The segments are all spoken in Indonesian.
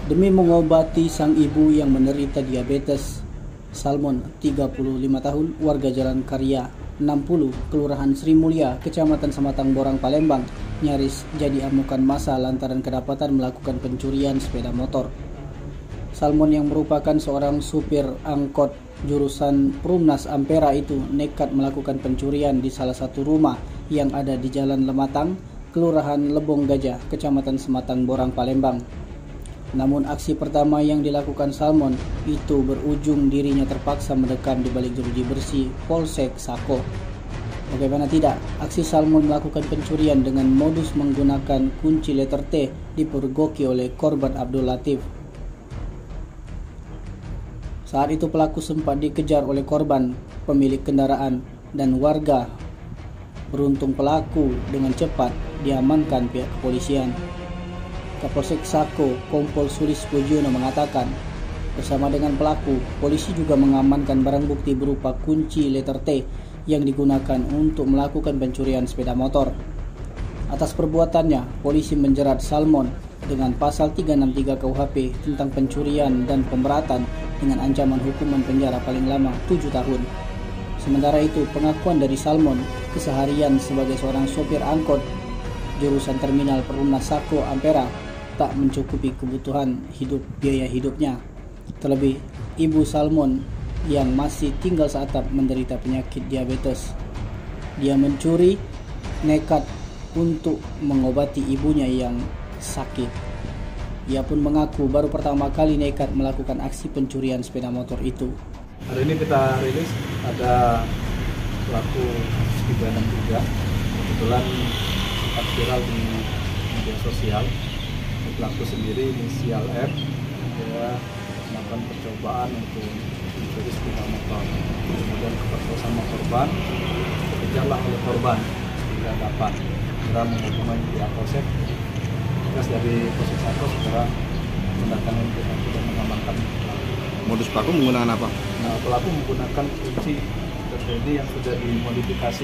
Demi mengobati sang ibu yang menderita diabetes, Salmon, 35 tahun, warga Jalan Karya 60, Kelurahan Sri Mulia, Kecamatan Sematang Borang, Palembang, nyaris jadi amukan massa lantaran kedapatan melakukan pencurian sepeda motor. Salmon yang merupakan seorang supir angkot jurusan Perumnas Ampera itu nekat melakukan pencurian di salah satu rumah yang ada di Jalan Lematang, Kelurahan Lebong Gajah, Kecamatan Sematang Borang, Palembang. Namun aksi pertama yang dilakukan Salmon itu berujung dirinya terpaksa mendekam di balik jeruji bersih Polsek Sako. Bagaimana tidak, aksi Salmon melakukan pencurian dengan modus menggunakan kunci letter T dipergoki oleh korban Abdul Latif. Saat itu pelaku sempat dikejar oleh korban, pemilik kendaraan, dan warga. Beruntung pelaku dengan cepat diamankan pihak kepolisian. Kapolsek Sako, Kompol Sulis Pujono mengatakan, bersama dengan pelaku, polisi juga mengamankan barang bukti berupa kunci letter T yang digunakan untuk melakukan pencurian sepeda motor. Atas perbuatannya, polisi menjerat Salmon dengan pasal 363 KUHP tentang pencurian dan pemberatan dengan ancaman hukuman penjara paling lama 7 tahun. Sementara itu, pengakuan dari Salmon keseharian sebagai seorang sopir angkot jurusan Terminal Perumnas Sako Ampera tak mencukupi kebutuhan biaya hidupnya. Terlebih, ibu Salmon yang masih tinggal seatap menderita penyakit diabetes. Dia mencuri nekat untuk mengobati ibunya yang sakit. Ia pun mengaku baru pertama kali nekat melakukan aksi pencurian sepeda motor itu. Hari ini kita rilis ada pelaku 363, kebetulan sempat viral di media sosial. Pelaku sendiri inisial F, dia melakukan percobaan untuk mencuri sepeda motor, kemudian kepergok sama korban, dikejarlah oleh korban, tidak dapat, segera menghubungi pihak polsek. Tugas dari Polsek Sako segera mendatangi pelaku dan mengamankan pelaku. Modus pelaku menggunakan apa? Nah, pelaku menggunakan kunci terjadi yang sudah dimodifikasi.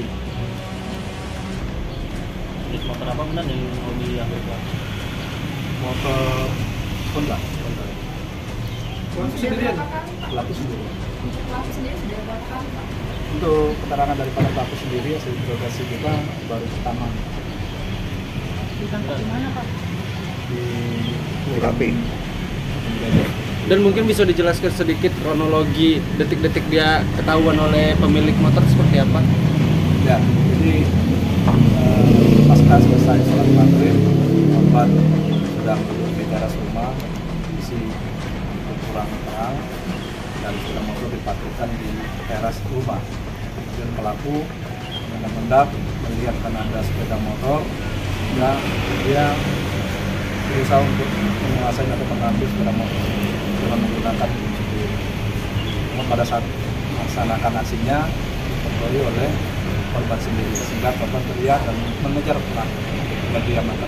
Motor apa benar yang mau diambil? Motor Honda. Pelaku sendirian. Pelaku sendiri. Pelaku sendiri sudah berapa kali, Pak? Untuk keterangan daripada pelaku sendiri hasil interogasi kita baru pertama. Ditangkap di mana, Pak? Di TKP. Dan mungkin bisa dijelaskan sedikit kronologi detik-detik dia ketahuan oleh pemilik motor seperti apa? Ya, jadi pasca selesai sholat maghrib, korban sedang duduk di teras rumah, kondisi kurang terang, dan sepeda motor diparkirkan di teras rumah. Kemudian pelaku mendadak melihat karena ada sepeda motor, dan dia berusaha untuk menguasai atau mengambil sepeda motor dengan menggunakan kunci diri. Namun pada saat melaksanakan aksinya diperoleh oleh korban sendiri, sehingga korban teriak dan mengejar pelaku untuk diamankan.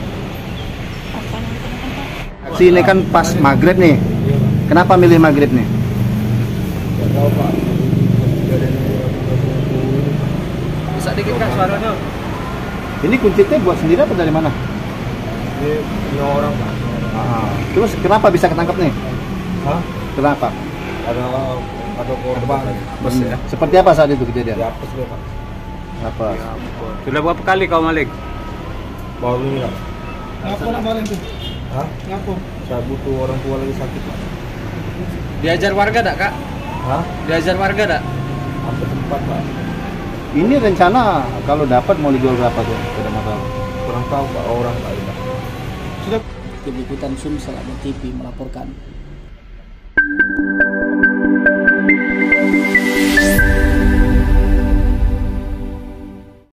Aksi ini kan pas maghrib nih. Kenapa milih maghrib nih? Ya tahu Pak. Bisa dikit Kak suaranya? Ini kunci T buat sendiri atau dari mana? Ini punya orang Pak. Terus kenapa bisa ketangkep nih? Hah? Kenapa? Ada korban. Bos ya. Seperti apa saat itu kejadian? Ya apa sih Pak? Apa? Sudah berapa kali kau maling? Baru ini Pak. Ngapa nak maling tuh? Hah? Ngapa? Saya butuh orang tua lagi sakit Pak. Diajar warga tak Kak? Hah? Diajar warga tak? Hampir tempat Pak. Ini rencana kalau dapat mau dijual berapa tuh sepeda motor? Kurang tahu Pak, orang Pak. Tim Liputan Sumsel TV melaporkan.